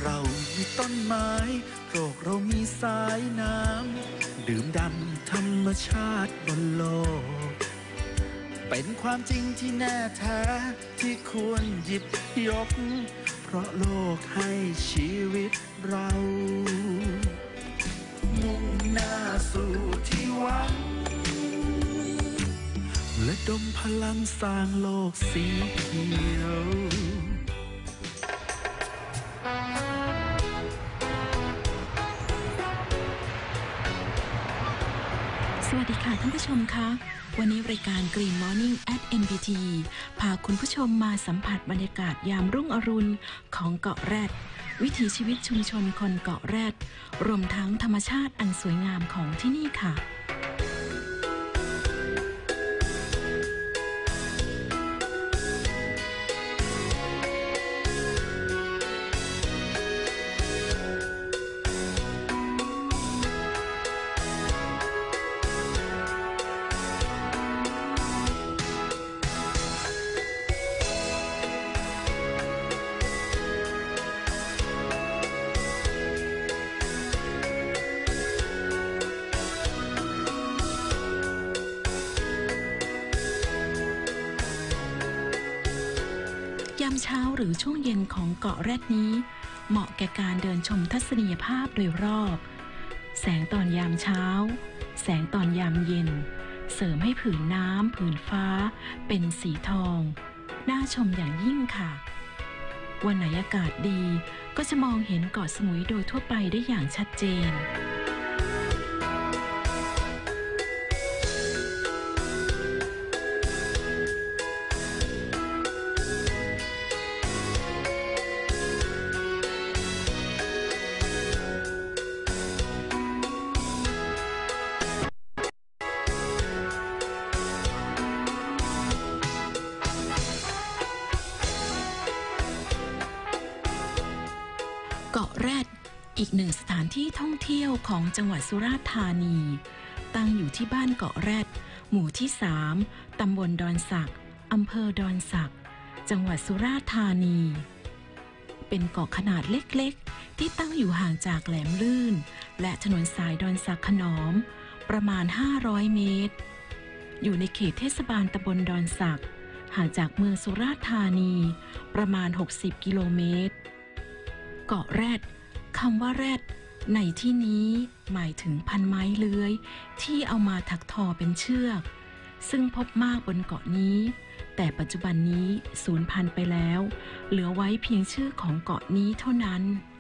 เรามีต้นไม้โลกเรามีสายน้ำดื่มด่ำธรรมชาติบนโลกเป็นความจริงที่แน่แท้ที่ควรหยิบยกเพราะโลกให้ชีวิตเรามุ่งหน้าสู่ที่หวังและดมพลังสร้างโลกสีเขียวสวัสดีค่ะท่านผู้ชมคะวันนี้รายการ Green Morning at NBT พาคุณผู้ชมมาสัมผัสบรรยากาศยามรุ่งอรุณของเกาะแรดวิถีชีวิตชุมชนคนเกาะแรดรวมทั้งธรรมชาติอันสวยงามของที่นี่ค่ะยามเช้าหรือช่วงเย็นของเกาะแรดนี้เหมาะแก่การเดินชมทัศนียภาพโดยรอบแสงตอนยามเช้าแสงตอนยามเย็นเสริมให้ผืนน้ำผืนฟ้าเป็นสีทองน่าชมอย่างยิ่งค่ะวันไหนอากาศดีก็จะมองเห็นเกาะสมุยโดยทั่วไปได้อย่างชัดเจนเกาะแรดอีกหนึ่งสถานที่ท่องเที่ยวของจังหวัดสุราษฎร์ธานีตั้งอยู่ที่บ้านเกาะแรดหมู่ที่3ตำบลดอนสักอำเภอดอนสักจังหวัดสุราษฎร์ธานีเป็นเกาะขนาดเล็กๆที่ตั้งอยู่ห่างจากแหลมลื่นและถนนสายดอนสักขนอมประมาณ500 เมตรอยู่ในเขตเทศบาลตำบลดอนสักห่างจากเมืองสุราษฎร์ธานีประมาณ60 กิโลเมตรเกาะแรดคำว่าแรดในที่นี้หมายถึงพันไม้เลื้อยที่เอามาถักทอเป็นเชือกซึ่งพบมากบนเกาะนี้แต่ปัจจุบันนี้สูญพันธุ์ไปแล้วเหลือไว้เพียงชื่อของเกาะนี้เท่านั้น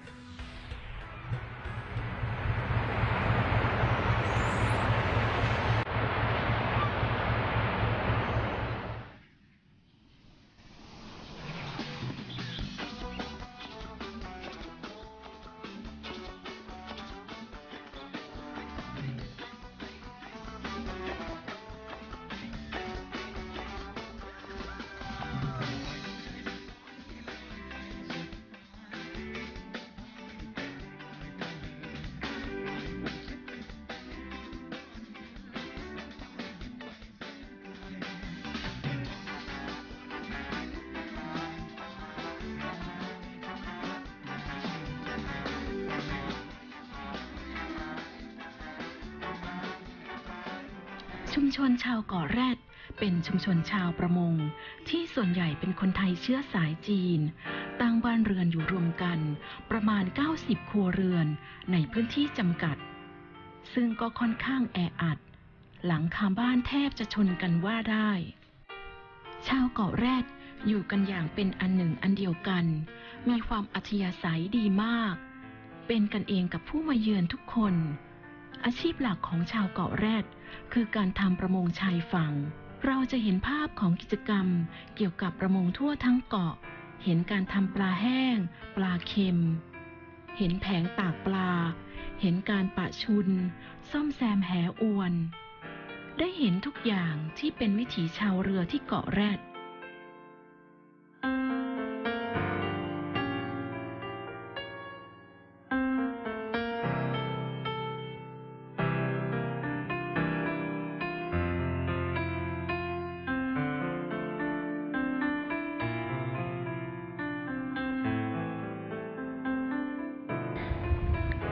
ชุมชนชาวเกาะแรดเป็นชุมชนชาวประมงที่ส่วนใหญ่เป็นคนไทยเชื้อสายจีนตั้งบ้านเรือนอยู่รวมกันประมาณ90 ครัวเรือนในพื้นที่จำกัดซึ่งก็ค่อนข้างแออัดหลังคาบ้านแทบจะชนกันว่าได้ชาวเกาะแรดอยู่กันอย่างเป็นอันหนึ่งอันเดียวกันมีความอัธยาศัยดีมากเป็นกันเองกับผู้มาเยือนทุกคนอาชีพหลักของชาวเกาะแรดคือการทำประมงชายฝั่งเราจะเห็นภาพของกิจกรรมเกี่ยวกับประมงทั่วทั้งเกาะเห็นการทำปลาแห้งปลาเค็มเห็นแผงตากปลาเห็นการปะชุนซ่อมแซมแหอวนได้เห็นทุกอย่างที่เป็นวิถีชาวเรือที่เกาะแรด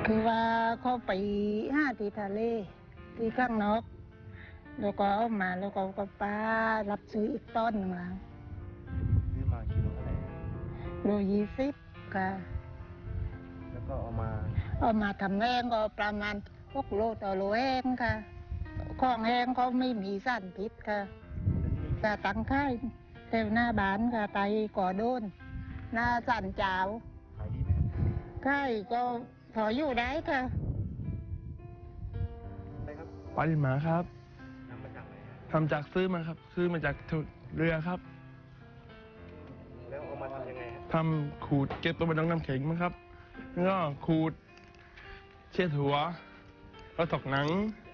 คือว่าเขาไปห้าที่ทะเลที่ข้างนอกแล้วก็เอามาแล้วก็ป้ารับซื้ออีกต้นหนึ่งแล้วซื้อมากิโลเท่าไหร่โล20ค่ะแล้วก็เอามาทำแห้งก็ประมาณ6 โลต่อโลแห้งค่ะของแห้งเขาไม่มีสารพิษค่ะแต่ตั้งค่ายแถวหน้าบ้านค่ะไปก่อโดนหน้าสันเจ้าขายดีไหมค่ายก็พออยู่ได้ค่ะปลาดินหมาครับทำมาจากไหนทำจากซื้อมาครับซื้อมาจากเรือครับแล้วเอามาทำยังไงทำขูดเก็บตัวเป็นน้ำแข็งมั้งครับแล้วก็ขูดเช็ดหัวแล้วตอกหนัง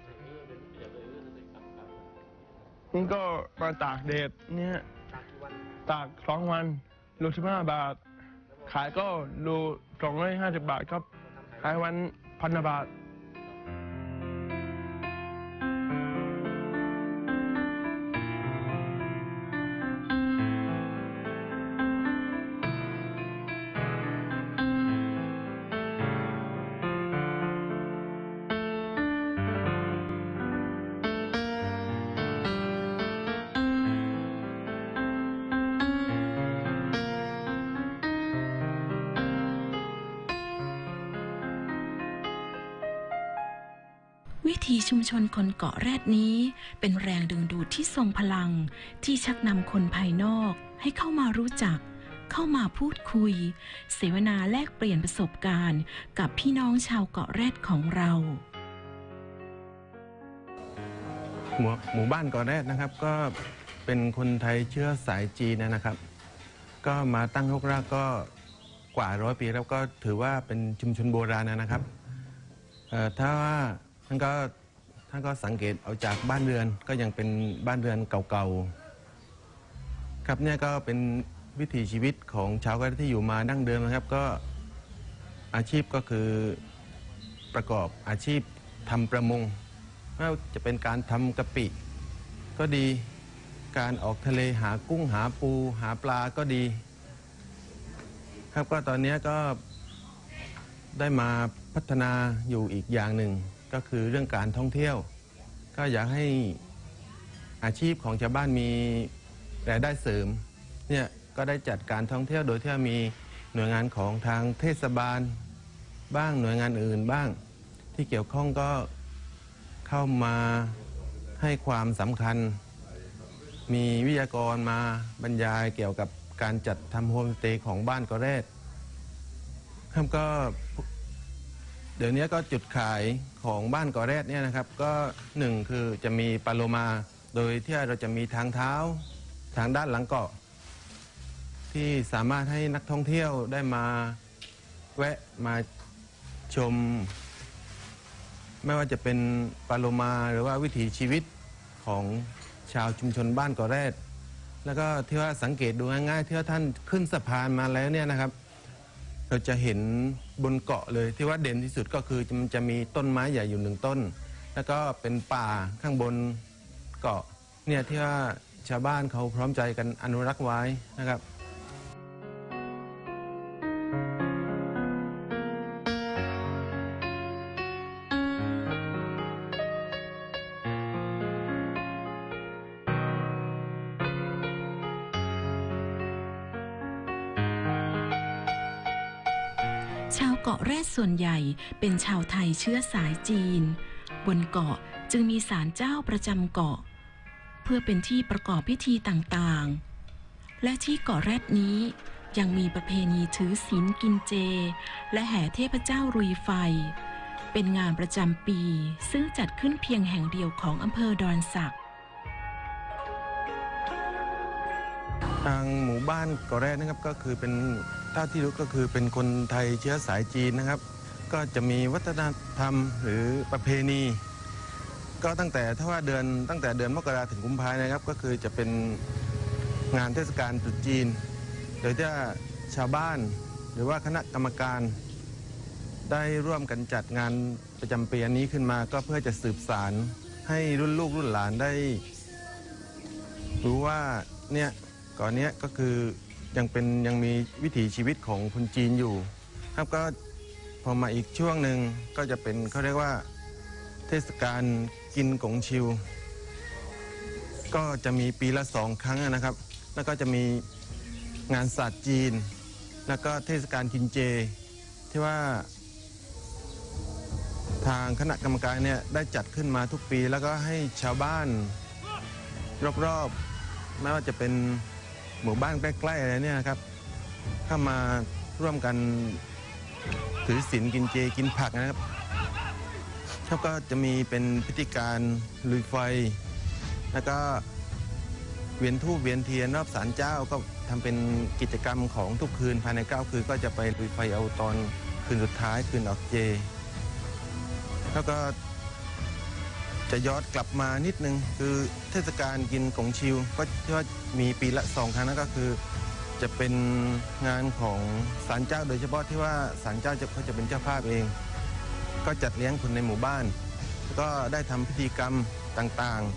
มันก็มาตากแดดเนี่ยตาก2 วันโล15 บาทขายก็โล250 บาทครับขายวัน1,000 บาทวิถีชุมชนคนเกาะแรดนี้เป็นแรงดึงดูดที่ทรงพลังที่ชักนำคนภายนอกให้เข้ามารู้จักเข้ามาพูดคุยเสวนาแลกเปลี่ยนประสบการณ์กับพี่น้องชาวเกาะแรดของเราหมู่บ้านเกาะแรดนะครับก็เป็นคนไทยเชื้อสายจีนนะครับก็มาตั้งรกรากก็กว่า100 ปีแล้วก็ถือว่าเป็นชุมชนโบราณนะครับถ้าว่าท่านก็สังเกตเอาจากบ้านเรือนก็ยังเป็นบ้านเรือนเก่าๆครับเนี่ยก็เป็นวิถีชีวิตของชาวเกาะแรดที่อยู่มาดั้งเดิมนะครับก็อาชีพก็คือประกอบอาชีพทำประมงไม่ว่าจะเป็นการทำกะปิก็ดีการออกทะเลหากุ้งหาปูหาปลาก็ดีครับก็ตอนนี้ก็ได้มาพัฒนาอยู่อีกอย่างหนึ่งก็คือเรื่องการท่องเที่ยวก็อยากให้อาชีพของชาวบ้านมีรายได้เสริมเนี่ยก็ได้จัดการท่องเที่ยวโดยที่มีหน่วยงานของทางเทศบาลบ้างหน่วยงานอื่นบ้างที่เกี่ยวข้องก็เข้ามาให้ความสำคัญมีวิทยากรมาบรรยายเกี่ยวกับการจัดทำโฮมสเตย์ของบ้านเกาะแรดครับก็เดี๋ยวนี้ก็จุดขายของบ้านเกาะแรดเนี่ยนะครับก็1คือจะมีปลาโลมาโดยที่เราจะมีทางเท้าทางด้านหลังเกาะที่สามารถให้นักท่องเที่ยวได้มาแวะมาชมไม่ว่าจะเป็นปลาโลมาหรือว่าวิถีชีวิตของชาวชุมชนบ้านเกาะแรดแล้วก็ที่ว่าสังเกตดูง่ายๆที่ว่าท่านขึ้นสะพานมาแล้วเนี่ยนะครับเราจะเห็นบนเกาะเลยที่ว่าเด่นที่สุดก็คือมันจะมีต้นไม้ใหญ่อยู่1 ต้นแล้วก็เป็นป่าข้างบนเกาะเนี่ยที่ว่าชาวบ้านเขาพร้อมใจกันอนุรักษ์ไว้นะครับชาวเกาะแรดส่วนใหญ่เป็นชาวไทยเชื้อสายจีนบนเกาะจึงมีศาลเจ้าประจำเกาะเพื่อเป็นที่ประกอบพิธีต่างๆและที่เกาะแรดนี้ยังมีประเพณีถือศีลกินเจและแห่เทพเจ้ารุยไฟเป็นงานประจำปีซึ่งจัดขึ้นเพียงแห่งเดียวของอำเภอดอนสักทางหมู่บ้านเกาะแรดนะครับก็คือเป็นถ้าที่รู้ก็คือเป็นคนไทยเชื้อสายจีนนะครับก็จะมีวัฒนธรรมหรือประเพณีก็ตั้งแต่เดือนมกราถึงกุมภาพันธ์นะครับก็คือจะเป็นงานเทศกาลตรุษจีนโดยที่ชาวบ้านหรือว่าคณะกรรมการได้ร่วมกันจัดงานประจำปีนี้ขึ้นมาก็เพื่อจะสืบสานให้รุ่นลูกรุ่นหลานได้รู้ว่าเนี่ยก่อนนี้ก็คือยังมีวิถีชีวิตของคนจีนอยู่ครับก็พอมาอีกช่วงหนึ่งก็จะเป็นเขาเรียกว่าเทศกาลกินกงชิวก็จะมีปีละ2 ครั้งนะครับแล้วก็จะมีงานศาสตร์จีนแล้วก็เทศกาลกินเจที่ว่าทางคณะกรรมการเนี่ยได้จัดขึ้นมาทุกปีแล้วก็ให้ชาวบ้านรอบๆไม่ว่าจะเป็นหมู่บ้านใกล้ๆอะไรเนี่ยนะครับเข้ามาร่วมกันถือศีลกินเจกินผักนะครับแล้วก็จะมีเป็นพิธีการลุยไฟแล้วก็เวียนธูปเวียนเทียนรอบศาลเจ้าก็ทำเป็นกิจกรรมของทุกคืนภายใน9 คืนก็จะไปลุยไฟเอาตอนคืนสุดท้ายคืนออกเจแล้วก็จะย้อนกลับมานิดนึงคือเทศกาลกินกงชิวก็ที่ว่ามีปีละ2 ครั้งนั่นก็คือจะเป็นงานของศาลเจ้าโดยเฉพาะที่ว่าศาลเจ้าเขาจะเป็นเจ้าภาพเองก็จัดเลี้ยงคนในหมู่บ้านแล้วก็ได้ทำพิธีกรรมต่าง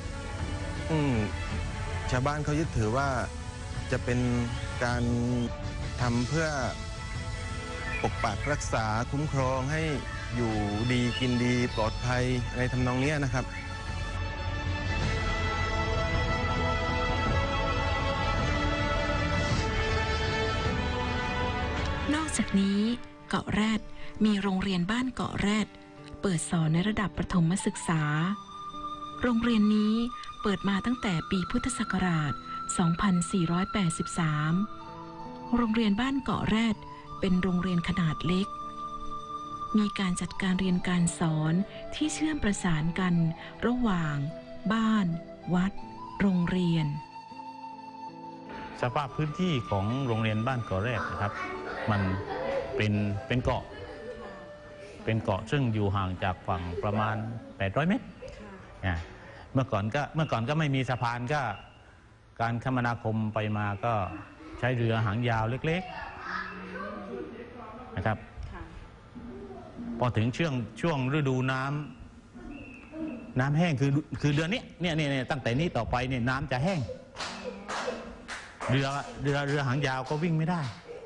ๆชาวบ้านเขายึดถือว่าจะเป็นการทำเพื่อปกปักรักษาคุ้มครองให้อยู่ดีกินดีปลอดภัยในทำนองนี้นะครับนอกจากนี้เกาะแรดมีโรงเรียนบ้านเกาะแรดเปิดสอนในระดับประถมศึกษาโรงเรียนนี้เปิดมาตั้งแต่ปีพุทธศักราช 2483 โรงเรียนบ้านเกาะแรดเป็นโรงเรียนขนาดเล็กมีการจัดการเรียนการสอนที่เชื่อมประสานกันระหว่างบ้านวัดโรงเรียนสภาพพื้นที่ของโรงเรียนบ้านเกาะแรดนะครับมันเป็นเกาะซึ่งอยู่ห่างจากฝั่งประมาณ800 เมตรเมื่อก่อนก็ไม่มีสะพานก็การคมนาคมไปมาก็ใช้เรือหางยาวเล็กๆนะครับพอถึงช่วงฤดูน้ำแห้งคือเดือนนี้เนี่ยตั้งแต่นี้ต่อไปเนี่ยน้ำจะแห้งเรือหางยาวก็วิ่งไม่ได้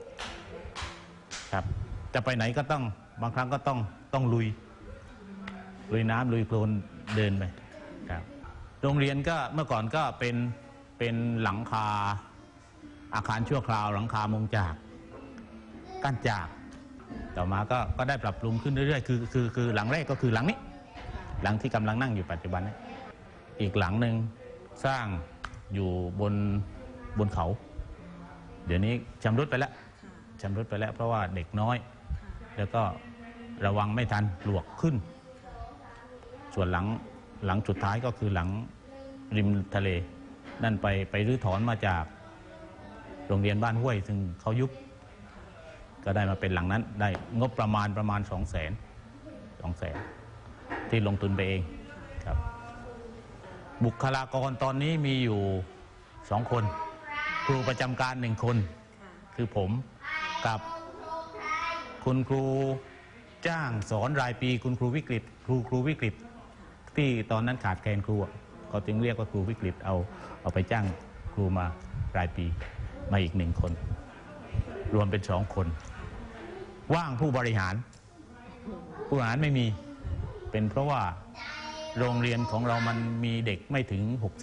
ครับจะไปไหนก็ต้องบางครั้งก็ต้องลุยน้ำลุยโคลนเดินไปครับโรงเรียนก็เมื่อก่อนก็เป็นหลังคาอาคารชั่วคราวหลังคามุงจากกั้นจากต่อมาก็ได้ปรับปรุงขึ้นเรื่อยๆคือหลังแรกก็คือหลังนี้หลังที่กำลังนั่งอยู่ปัจจุบันนี้อีกหลังหนึ่งสร้างอยู่บนเขาเดี๋ยวนี้ชำรุดไปแล้วเพราะว่าเด็กน้อยแล้วก็ระวังไม่ทันปลวกขึ้นส่วนหลังสุดท้ายก็คือหลังริมทะเลนั่นไปรื้อถอนมาจากโรงเรียนบ้านห้วยซึ่งเขายุบก็ได้มาเป็นหลังนั้นได้งบประมาณ200,000ที่ลงทุนไปเองครับบุคลากรตอนนี้มีอยู่2 คนครูประจำการ1 คนคือผมกับคุณครูจ้างสอนรายปีคุณครูวิกฤตครูวิกฤตที่ตอนนั้นขาดแคลนครูเขาจึงเรียกว่าครูวิกฤตเอาไปจ้างครูมารายปีมาอีก1 คนรวมเป็น2 คนว่างผู้บริหารไม่มีเป็นเพราะว่าโรงเรียนของเรามันมีเด็กไม่ถึง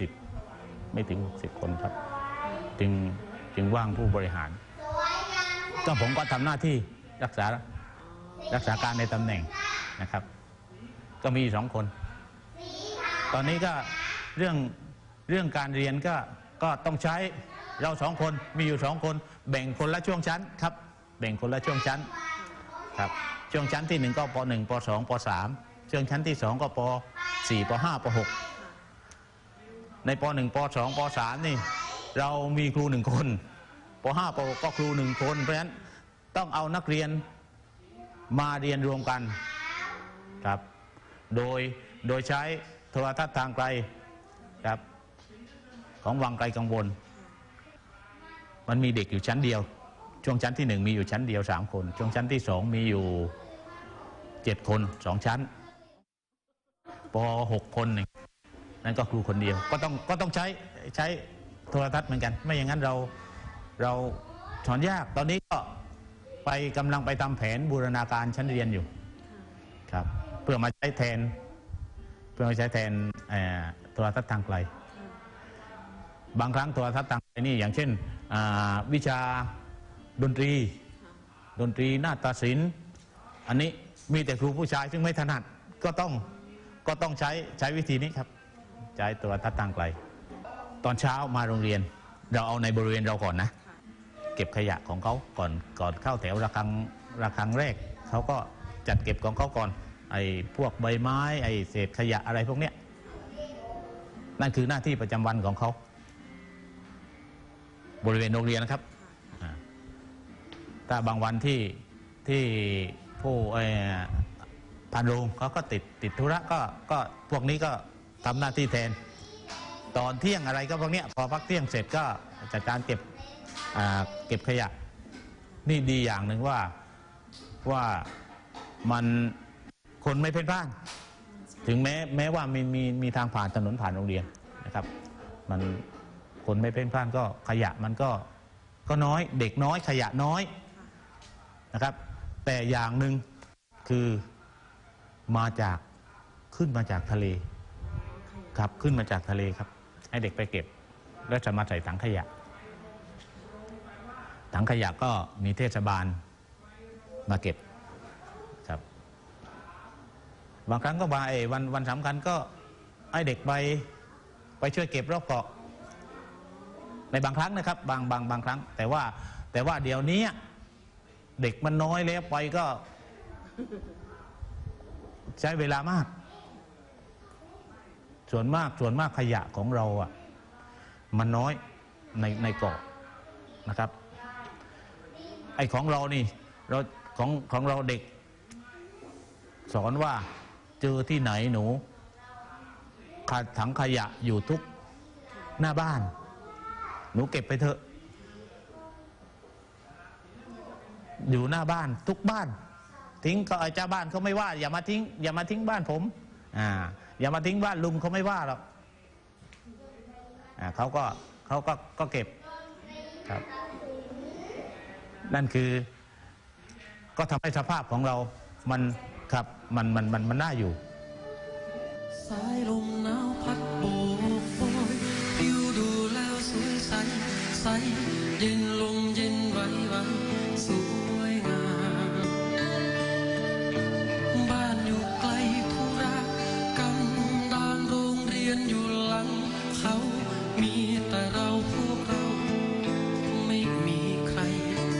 60 คนครับจึงว่างผู้บริหารก็ผมก็ทำหน้าที่รักษาการในตำแหน่งนะครับก็มี2 คนตอนนี้ก็เรื่องการเรียนก็ต้องใช้เรา2 คนมีอยู่2 คนแบ่งคนละช่วงชั้นครับแบ่งคนละช่วงชั้นครับช่วงชั้นที่1ก็ป.1 ป.2 ป.3ช่วงชั้นที่2ก็ป.4 ป.5 ป.6ในป.1 ป.2 ป.3 นี่เรามีครู1 คนป.5 ป.6ก็ครู1 คนเพราะฉะนั้นต้องเอานักเรียนมาเรียนรวมกันครับโดยใช้โทรทัศน์ทางไกลครับของวังไกลกังวลมันมีเด็กอยู่ชั้นเดียวช่วงชั้นที่1มีอยู่ชั้นเดียว3 คนช่วงชั้นที่2มีอยู่7 คน2 ชั้นป.6 คนนั่นก็ครูคนเดียวก็ต้องใช้โทรทัศน์เหมือนกันไม่อย่างนั้นเราสอนยากตอนนี้ก็ไปกำลังไปทำแผนบูรณาการชั้นเรียนอยู่ครับเพื่อมาใช้แทนโทรทัศน์ทางไกลบางครั้งโทรทัศน์ทางไกลนี่อย่างเช่นวิชาดนตรีนาฏศิลป์อันนี้มีแต่ครูผู้ชายซึ่งไม่ถนัดก็ต้องใช้วิธีนี้ครับใช้โทรทัศน์ทางไกลตอนเช้ามาโรงเรียนเราเอาในบริเวณเราก่อนนะเก็บขยะของเขาก่อนเข้าแถวระฆังแรกเขาก็จัดเก็บของเขาก่อนไอ้พวกใบไม้ไอ้เศษขยะอะไรพวกเนี้ยนั่นคือหน้าที่ประจำวันของเขาบริเวณโรงเรียนนะครับถ้าบางวันที่ผู้พันโรงเขาก็ติดธุระก็พวกนี้ก็ทำหน้าที่แทนตอนเที่ยงอะไรก็พวกนี้พอพักเที่ยงเสร็จก็จัดการเก็บขยะนี่ดีอย่างหนึ่งว่ามันคนไม่เพ่นพ่านถึงแม้ว่ามีทางผ่านถนนผ่านโรงเรียนนะครับมันคนไม่เพ่นพ่านก็ขยะมันก็น้อยเด็กน้อยขยะน้อยนะครับแต่อย่างหนึ่งคือขึ้นมาจากทะเลครับขึ้นมาจากทะเลครับให้เด็กไปเก็บแล้วจะมาใส่ถังขยะก็มีเทศบาลมาเก็บครับบางครั้งก็มาวันสำคัญก็ให้เด็กไปช่วยเก็บรอบเกาะในบางครั้งนะครับบางครั้งแต่ว่าเดี๋ยวนี้เด็กมันน้อยแล้วไปก็ใช้เวลามากส่วนมากขยะของเราอ่ะมันน้อยในเกาะนะครับไอ้ของเรานี่ของเราเด็กสอนว่าเจอที่ไหนหนูถังขยะอยู่ทุกหน้าบ้านหนูเก็บไปเถอะอยู่หน้าบ้านทุกบ้านทิ้งก็เจ้าบ้านเขาไม่ว่าอย่ามาทิ้งบ้านผมอย่ามาทิ้งบ้านลุงเขาไม่ว่าหรอกเขาก็เก็บครับนั่นคือก็ทำให้สภาพของเรามันครับมันน่าอยู่สายลมหนาวพัดโบกโบยผิวดูแล้วสวยใสเย็นลมเย็นไหวสวยงามบ้านอยู่ไกลธุระกันดานโรงเรียนอยู่หลังเขามีแต่เราพวกเราไม่มีใคร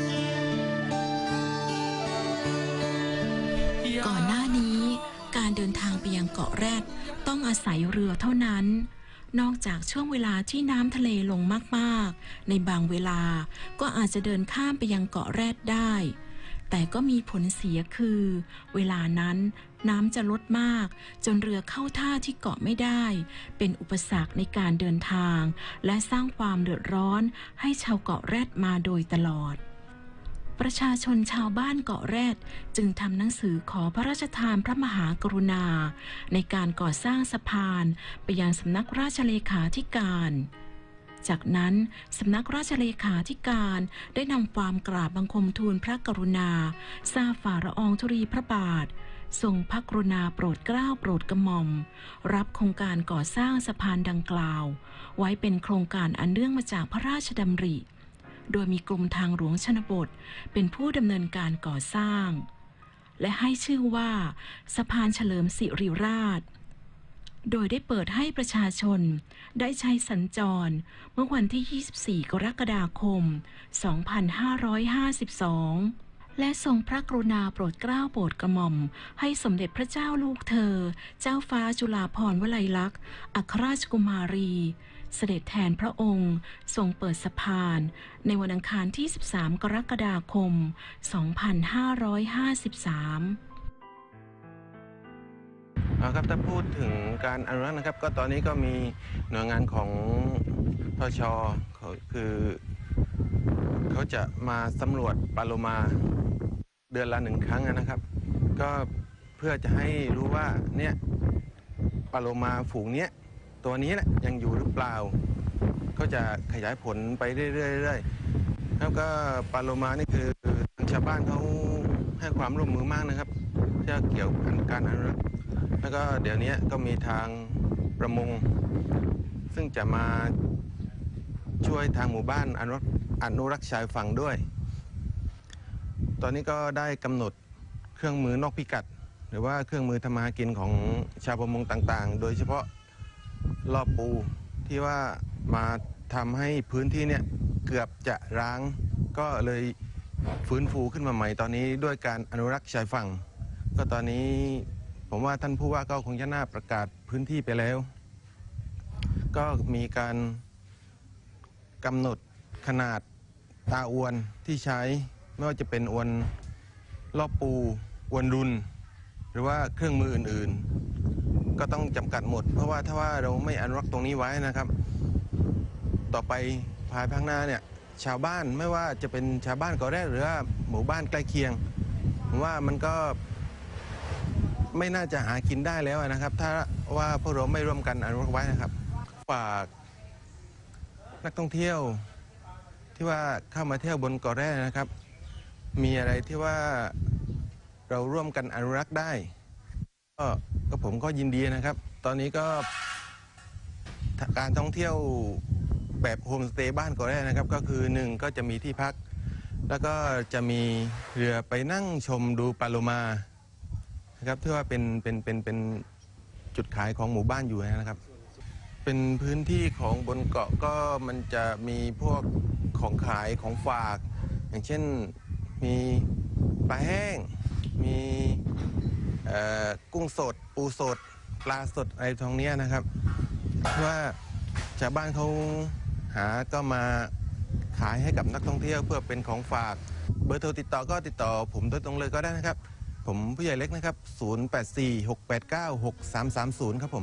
ก่อนหน้านี้การเดินทางไปยังเกาะแรดต้องอาศัยเรือเท่านั้นนอกจากช่วงเวลาที่น้ำทะเลลงมากๆในบางเวลาก็อาจจะเดินข้ามไปยังเกาะแรดได้แต่ก็มีผลเสียคือเวลานั้นน้ำจะลดมากจนเรือเข้าท่าที่เกาะไม่ได้เป็นอุปสรรคในการเดินทางและสร้างความเดือดร้อนให้ชาวเกาะแรดมาโดยตลอดประชาชนชาวบ้านเกาะแรดจึงทำหนังสือขอพระราชทานพระมหากรุณาในการก่อสร้างสะพานไปยังสำนักราชเลขาธิการจากนั้นสำนักราชเลขาธิการได้นำความกราบบังคมทูลพระกรุณาทราบฝ่าละอองธุลีพระบาททรงพระกรุณาโปรดเกล้าโปรดกระหม่อมรับโครงการก่อสร้างสะพานดังกล่าวไว้เป็นโครงการอันเนื่องมาจากพระราชดำริโดยมีกรมทางหลวงชนบทเป็นผู้ดำเนินการก่อสร้างและให้ชื่อว่าสะพานเฉลิมสิริราชโดยได้เปิดให้ประชาชนได้ใช้สัญจรเมื่อวันที่ 24 กรกฎาคม 2552 และทรงพระกรุณาโปรดเกล้าโปรดกระหม่อมให้สมเด็จพระเจ้าลูกเธอเจ้าฟ้าจุฬาภรณ์วลัยลักษณ์อัครราชกุมารีเสด็จแทนพระองค์ทรงเปิดสะพานในวันอังคารที่ 13 กรกฎาคม 2553 ครับถ้าพูดถึงการอนุรักษ์นะครับก็ตอนนี้ก็มีหน่วยงานของทช.คือเขาจะมาสำรวจปลาโลมาเดือนละ1 ครั้งนะครับ ก็เพื่อจะให้รู้ว่าเนี่ยปลาโลมาฝูงเนี้ยตัวนี้แหละยังอยู่หรือเปล่าเขาจะขยายผลไปเรื่อยๆแล้วก็ปลาโลมานี่คือชาวบ้านเขาให้ความร่วมมือมากนะครับที่เกี่ยวกับการอนุรักษ์แล้วก็เดี๋ยวนี้ก็มีทางประมงซึ่งจะมาช่วยทางหมู่บ้านอนุรักษ์ชายฝั่งด้วยตอนนี้ก็ได้กำหนดเครื่องมือนอกพิกัดหรือว่าเครื่องมือทำมาหากินของชาวประมงต่างๆโดยเฉพาะรอบปูที่ว่ามาทำให้พื้นที่เนี่ยเกือบจะร้างก็เลยฟื้นฟูขึ้นมาใหม่ตอนนี้ด้วยการอนุรักษ์ชายฝั่งก็ตอนนี้ผมว่าท่านผู้ว่าก็คงจะน่าประกาศพื้นที่ไปแล้วก็มีการกำหนดขนาดตาอวนที่ใช้ไม่ว่าจะเป็นอวนรอบปูอวนรุนหรือว่าเครื่องมืออื่นๆก็ต้องจำกัดหมดเพราะว่าถ้าว่าเราไม่อนุรักษ์ตรงนี้ไว้นะครับต่อไปภายภาคหน้าเนี่ยชาวบ้านไม่ว่าจะเป็นชาวบ้านเกาะแรดหรือว่าหมู่บ้านใกล้เคียงผมว่ามันก็ไม่น่าจะหากินได้แล้วนะครับถ้าว่าพวกเราไม่ร่วมกันอนุรักษ์ไว้นะครับฝากนักท่องเที่ยวที่ว่าเข้ามาเที่ยวบนเกาะแรดนะครับมีอะไรที่ว่าเราร่วมกันอนุรักษ์ได้ก็ผมก็ยินดีนะครับตอนนี้ก็การท่องเที่ยวแบบโฮมสเตย์บ้านเกาะแรดนะครับก็คือ1ก็จะมีที่พักแล้วก็จะมีเรือไปนั่งชมดูปลาโลมานะครับที่ว่าเป็นจุดขายของหมู่บ้านอยู่นะครับเป็นพื้นที่ของบนเกาะก็มันจะมีพวกของขายของฝากอย่างเช่นมีปลาแห้งมีกุ้งสดปูสดปลาสดอะไรทองนี้นะครับว่าชาวบ้านเขาหาก็มาขายให้กับนักท่องเที่ยวเพื่อเป็นของฝากเบอร์โทรติดต่อก็ติดต่อผมโดยตรงเลยก็ได้นะครับผมผู้ใหญ่เล็กนะครับ0846896330ครับผม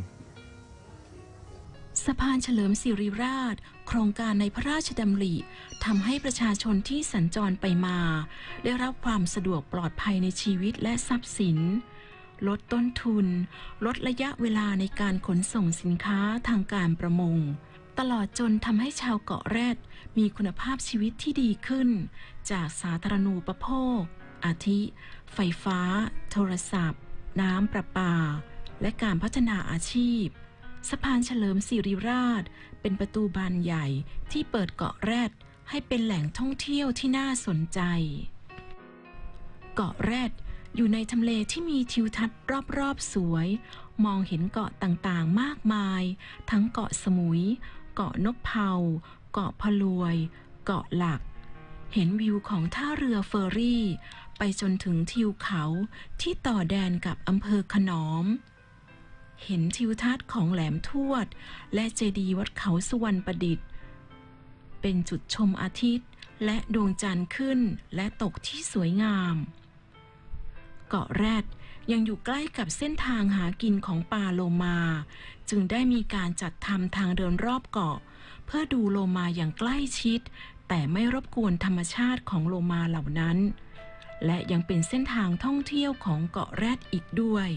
สะพานเฉลิมศิริราชโครงการในพระราชดำริทำให้ประชาชนที่สัญจรไปมาได้รับความสะดวกปลอดภัยในชีวิตและทรัพย์สินลดต้นทุนลดระยะเวลาในการขนส่งสินค้าทางการประมงตลอดจนทำให้ชาวเกาะแรดมีคุณภาพชีวิตที่ดีขึ้นจากสาธารณูปโภคอาทิไฟฟ้าโทรศัพท์น้ำประปาและการพัฒนาอาชีพสะพานเฉลิมศิริราชเป็นประตูบานใหญ่ที่เปิดเกาะแรดให้เป็นแหล่งท่องเที่ยวที่น่าสนใจเกาะแรดอยู่ในทำเลที่มีทิวทัศน์รอบๆสวยมองเห็นเกาะต่างๆมากมายทั้งเกาะสมุยเกาะนกเผาเกาะพะลวยเกาะหลักเห็นวิวของท่าเรือเฟอร์รี่ไปจนถึงทิวเขาที่ต่อแดนกับอำเภอขนอมเห็นทิวทัศน์ของแหลมทวดและเจดีย์วัดเขาสุวรรณประดิษฐ์เป็นจุดชมอาทิตย์และดวงจันทร์ขึ้นและตกที่สวยงามเกาะแรดยังอยู่ใกล้กับเส้นทางหากินของปลาโลมาจึงได้มีการจัดทำทางเดินรอบเกาะเพื่อดูโลมาอย่างใกล้ชิดแต่ไม่รบกวนธรรมชาติของโลมาเหล่านั้นและยังเป็นเส้นทางท่องเที่ยวของเกาะแรดอีกด้วย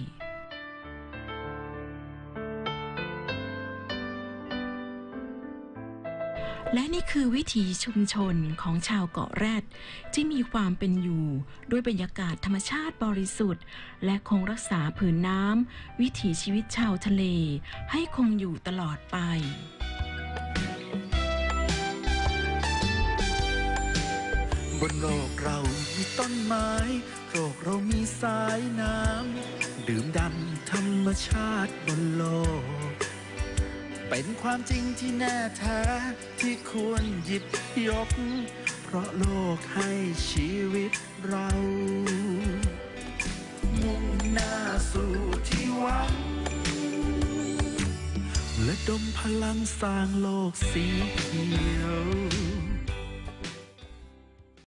และนี่คือวิถีชุมชนของชาวเกาะแรดที่มีความเป็นอยู่ด้วยบรรยากาศธรรมชาติบริสุทธิ์และคงรักษาผืนน้ำวิถีชีวิตชาวทะเลให้คงอยู่ตลอดไปบนโลกเรามีต้นไม้โลกเรามีสายน้ำดื่มด่ำธรรมชาติบนโลกเป็นความจริงที่แน่แท้ที่ควรหยิบยกเพราะโลกให้ชีวิตเรามุ่งหน้าสู่ที่หวังและดมพลังสร้างโลกสีเขียว